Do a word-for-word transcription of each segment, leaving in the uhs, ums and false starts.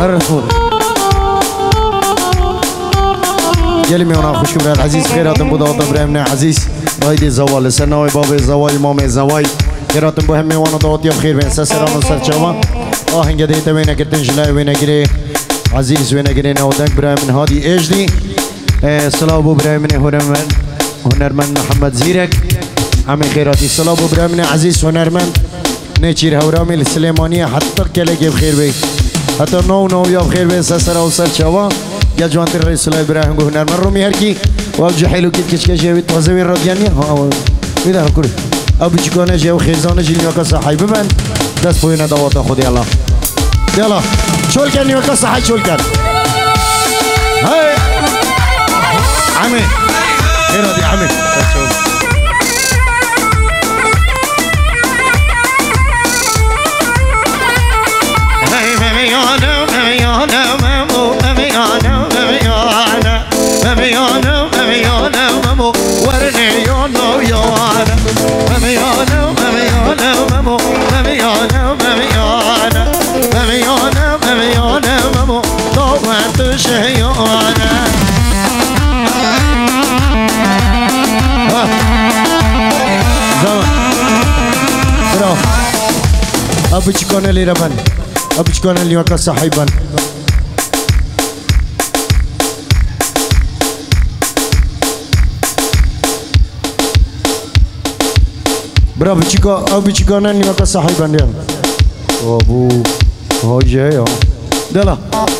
الرسول جلی میونا خوش براد عزیز خیراتم بود آتا برای عزیز رایدی زوال سنوی باب زوال مام زوال خیراتم بو هم میوانا دعاتی خیر بین سران و سرچاوا آهنگ دیتا وینا کردن جلای وینا گیری عزیز وینا گیری نودک برای من هادی اجدی صلاة بو برای من هنرمند هنرمند محمد زیرک همین خیراتی صلاة بو برای من عزیز هنرمند نچیر هورامی السلیمانیه حتی کلی که بخیر بی حتی نو نو یا بخیر بی سرا و سرچاوا یا جوانتر رئیس الله ابراهیم گو هنرمند رو میهرکی و اب جحیلو کت کشکش یوید تازوین رادیانی ها بیدار کری اب چکانه جو خیزانه جی نیوکا صحیح ببند دست پوینا دواتا خودی الله یالا چول کن نیوکا صحیح چول کن های عمي هنا دي عمي ابو چکانه لیره بند ابو چکانه لیوکا صاحبان برا ابو چکا ابو چکانه لیوکا صاحبان دیا ابو هاجه یا دلا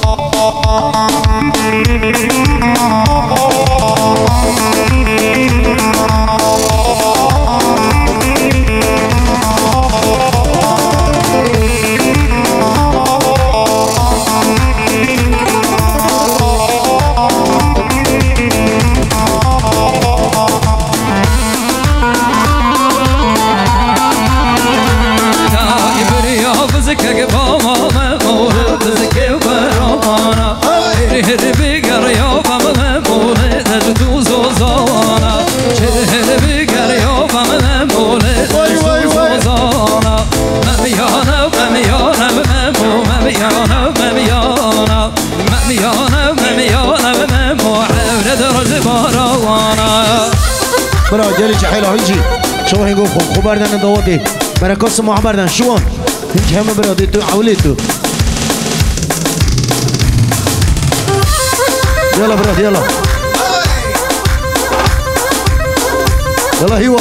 برا جلی جحیل هیچی شما هنگو خوب خوب بردن دواتی برا کس ما بردن شوان هیچ همه برا دی تو عولی تو يلا براد يلا يلا هيوا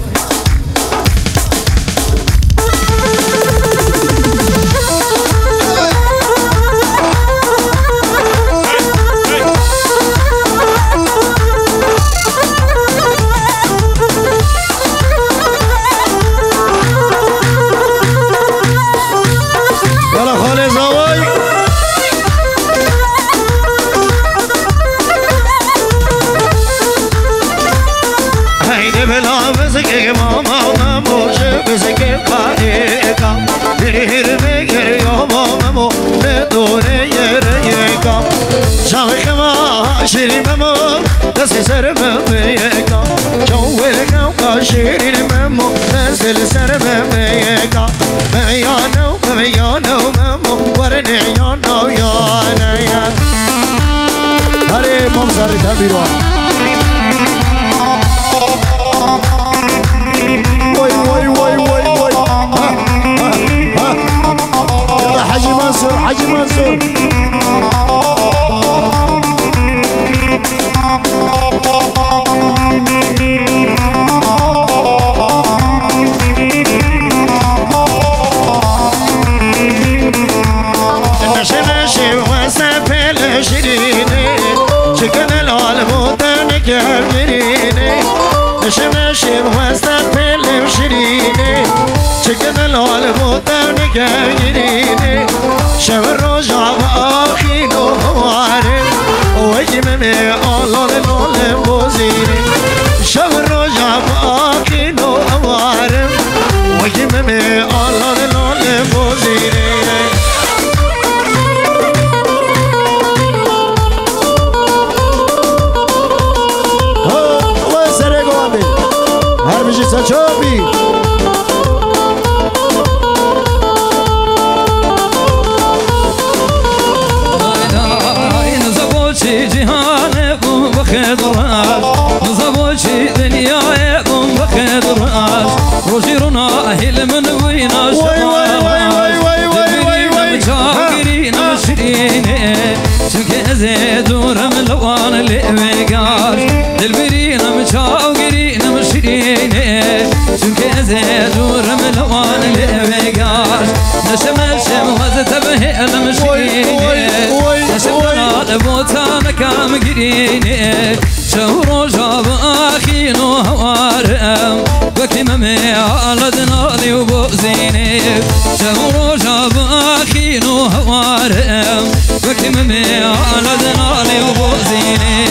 شيرين ممو دست سر بميكا جوّلك وشيرين ممو دست سر بميكا ميانو ميانو ممو ورنيانو يانا يا هري ممسر تبيروا وي وي وي وي وي ها ها ها حاجي منصور حاجي منصور نشم نشم واسه پلم شیرینه چکن لال بودم نگیرینه شب روز آخین و واره وجم می آلال لال بوزینه شب روز آخین و واره وجم می آلال لال بوزینه Sachobi بخدراش نزبوشي دنيا ضم بخدراش روجيرونا هيل من وينا شاقرين مشريني شوكي زيدور ملوان لبقاش دلبرين مشاقرين مشريني شوكي زيدور ملوان لبقاش نشم الشم وزتبه المشريني نشمنا لبوتان كام قريني شهر جاب أخين وهوارم وكممي على دنالي وبوزيني شهر جاب أخين وهوارم وكممي على دنالي وبوزيني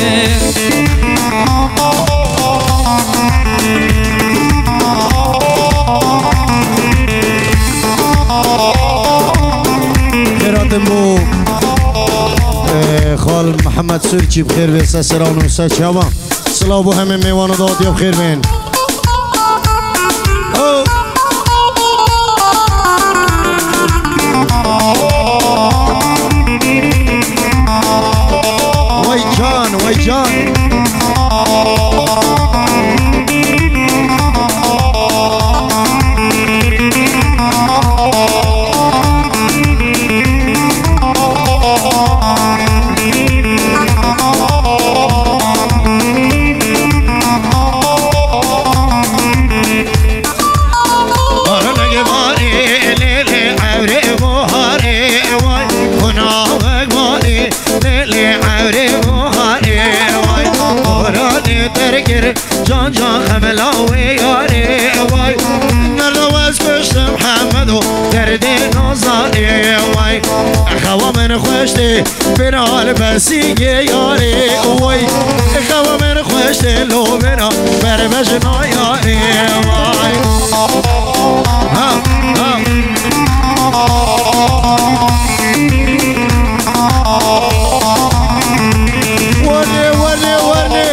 خيراتم بو خال محمد سرچی بخیر و سسران و سچاوا سلام بو همه میوان و دادی بخیر بین وای جان وای جان جان جان خملاوي ياري واي نرواز كشت محمد دردي نوزاني واي خوا من خوشتي بنال بسيجي ياري واي خوا من خوشتي لو بنا بربجنا ياري واي ها ها ورني ورني ورني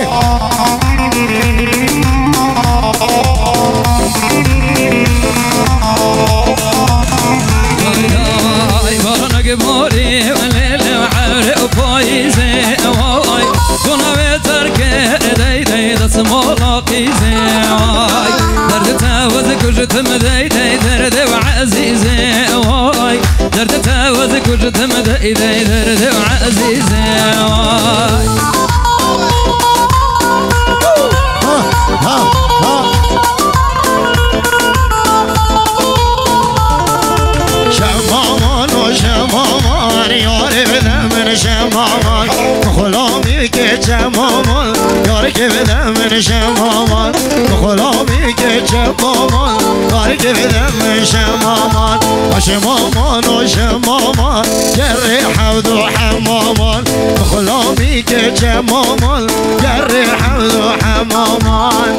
موري وليل وعارق وفايزي واي كنا بترك داي داي دس مولاقيزي واي درد تاوز كجت مداي داي درد وعزيزي واي درد تاوز كجت مداي داي درد وعزيزي واي ها ها شمامان و شمامان یاری بدم من شمامان خلامی که شمامان یاری که بدم من شمامان خلامی که شمامان یاری که بدم من شمامان و شمامان و شمامان جری حوض و حمامان خلامی که شمامان جری حوض و حمامان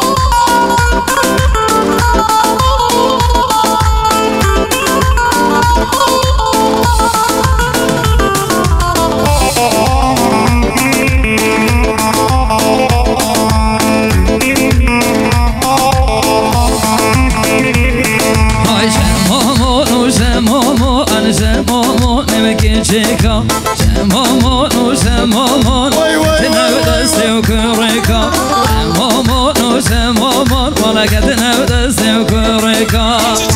شيكا شمامون وشمامون تناود استوكريكا شمامون وشمامون ولا قد ناود استوكريكا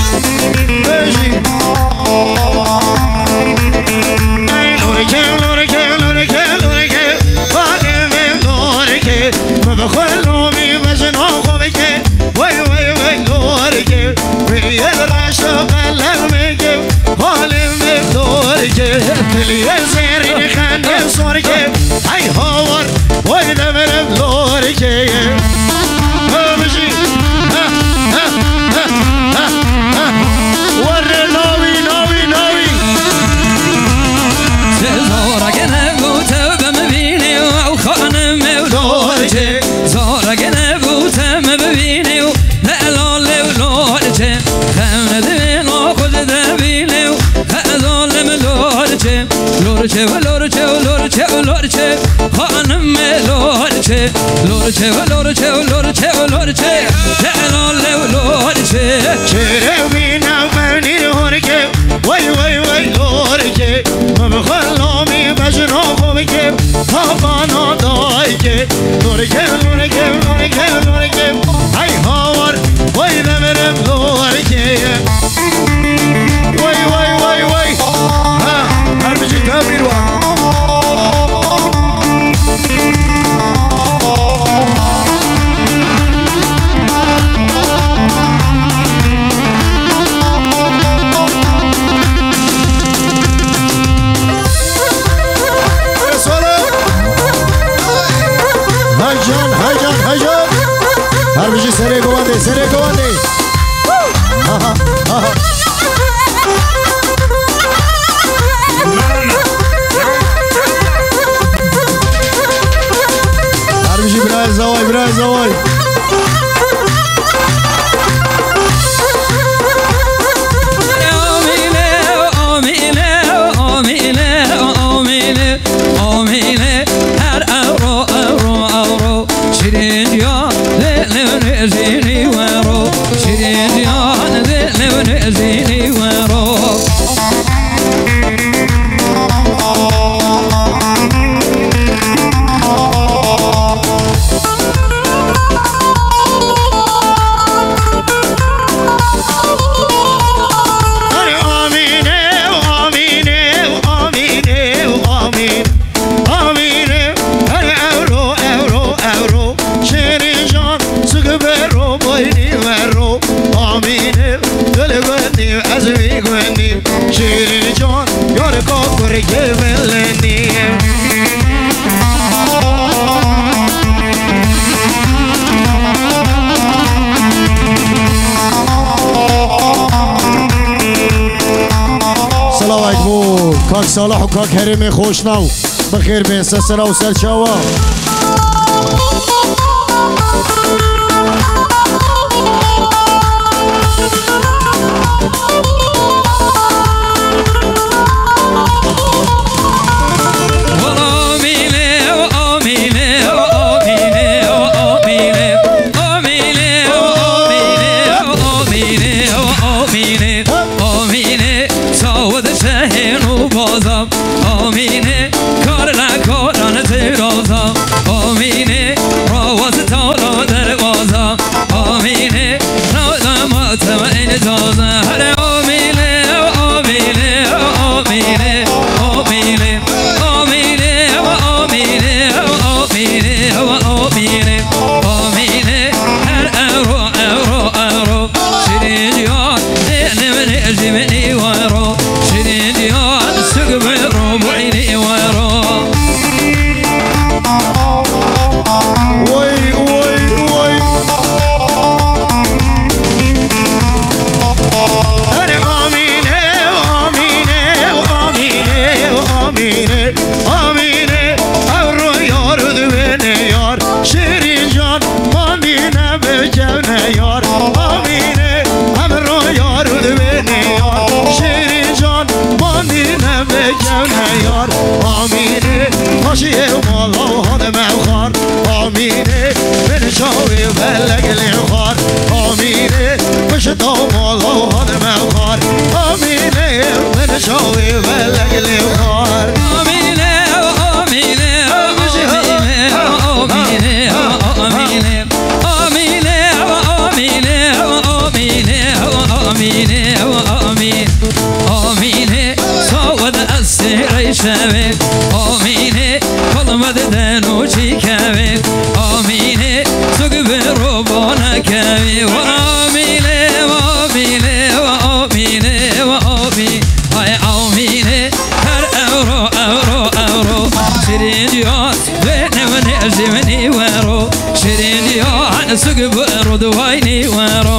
لوريكي لوريكي لوريكي لوريكي فاقمي لوريكي ما بخلومي مجنون خوبيكي وي وي وي لوريكي في الرشا قلبيكي هالمي لوريكي اللي يزيري خاني صوريكي هاي هور وي دمر بلوريكي بمشي ها ها ها ها ها وري ناوي ناوي ناوي زورك نبوت بمبيني وخانم ولوريكي زورك نبوت بمبيني ولولي ولوريكي خمنا دبينو خد دبيني وخذولم لوريكي لوريكي ولوريكي ولوريكي ولوريكي خانم لوريكي لوريكي ولوريكي ولوريكي ولوريكي لولي ولوريكي شربينا ومني لوريكي وي وي وي لوريكي ما بخلومي بجنو خوبيكي طبانا دايكي هجوم هر بشي سري قواندي سري قواندي آها آها هر بشي براي زواي براي زواي زيني ورو شيرين يا ذل زيني ورو کاک صالح و کاک حریم خوشنو بخیر بین سسرا و سرچاوا آمینه کار لکاران تیرازم آمینه راوز تالا دروازم آمینه نادم تمین تازم هر آمینه آمینه آمینه آمینه آمینه آمینه آمینه آمینه آمینه هر ارو ارو ارو شیرین یاد نمن اجمنی ورو شیرین یاد سقبل ربعيني ورا وي وي وي أنا آمينة آمينة آمينة آمينة آمينة أورو يار ذبني يار شيرين جان ماندينا بجونا يار آمينة أورو يار ذبني يار شيرين جان ماندينا بجونا يار آمينة ماشي والله هذا معخار آمينة من شاوي بلق الخار آمينة مش دوم والله هذا معخار آمينة من شاوي بلق الخار آمينة آمينة آمينة آمينة آمينة آمينة آمينة آمينة آمينة آمينة صوت السير شباب آمينه کلم دهنو چی کمی آمینه سوگ روبانه کمی و آمینه و آمینه و آمینه و آمینه های آمینه هر اورو اورو اورو شیرین دیان بینه و نجمنی ورو شیرین دیان سوگ برو دوینی ورو